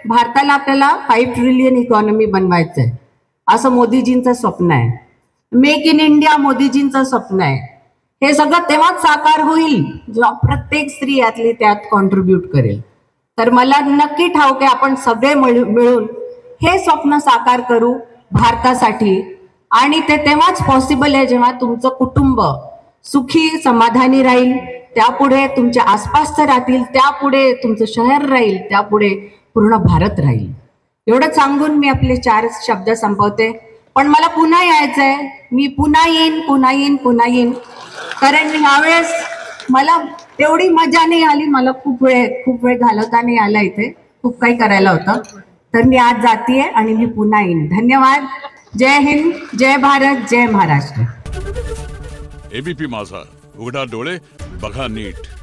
भारताला आपल्याला 5 trillion economy बनवायचं आहे, असं मोदीजींचं स्वप्न आहे. मेक इन इंडिया मोदीजींचं स्वप्न आहे. हे सगळं तेव्हाच साकार होईल जेव्हा प्रत्येक स्त्री यातली त्यात कॉन्ट्रीब्यूट करेल. तर मला नक्की ठाऊक आहे आपण सगळे मिळून हे स्वप्न साकार करू भारतासाठी. आणि ते तेव्हाच पॉसिबल आहे जेव्हा तुमचं कुटुंब सुखी समाधानी राहील, त्यापुढे तुमच्या आसपासचं राहतील, त्यापुढे तुमचं शहर राहील, त्यापुढे पूर्ण भारत राहील. एवढं सांगून मी आपले 4 शब्द संपवते. पण मला पुन्हा यायचंय, मी पुन्हा येईन पुन्हा येईन पुन्हा येईन, कारण यावेळेस मला तेवढी मजा नाही आली. मला खूप वेळ घालवता नाही आला, इथे खूप काही करायला होतं. तर मी आज जातीये आणि मी पुन्हा येईन. धन्यवाद. जय हिंद, जय भारत, जय महाराष्ट्र. एबीपी माझा, उघडा डोळे बघा नीट.